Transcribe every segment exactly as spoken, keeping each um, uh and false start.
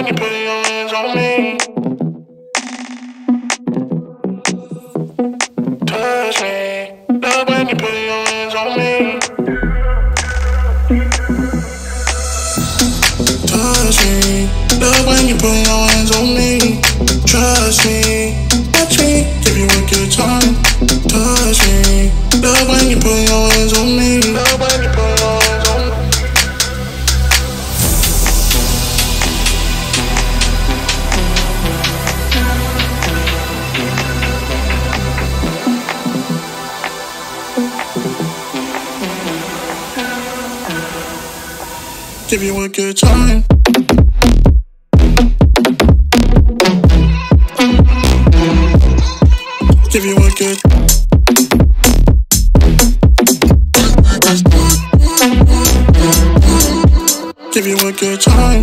you put your hands on me. Touch me. Love when you put your hands on me. Touch me. Love when you put your hands on me. Trust me. Watch me. Give you a good time. Touch me. Love when you put your hands on me. Love when you put your hands on me. Give you a good time. Give you a good. Give you a good time.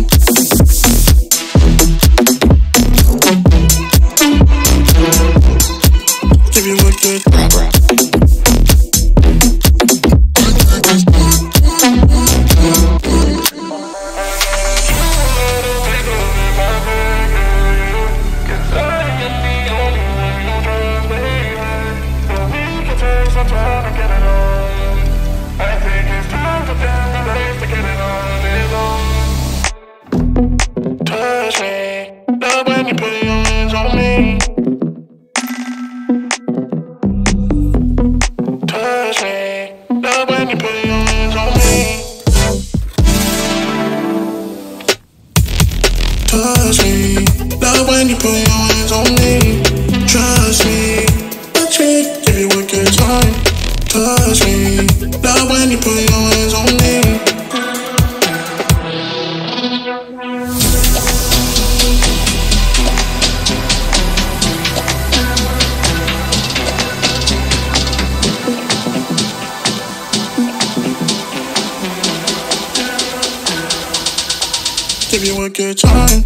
Give you a good. Touch me, love when you put your hands on me. Touch me, love when you put your hands on me. Touch me, love when you put your hands on me. Trust me, touch me, give you a good time. Touch me, love when you put your hands on me. Give you a good time.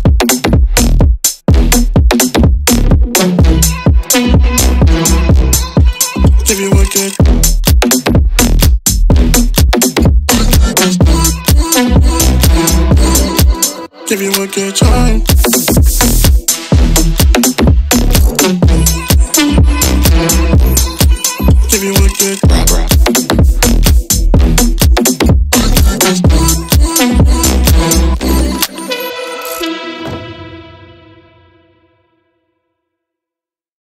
Give you a good. Give you a good time.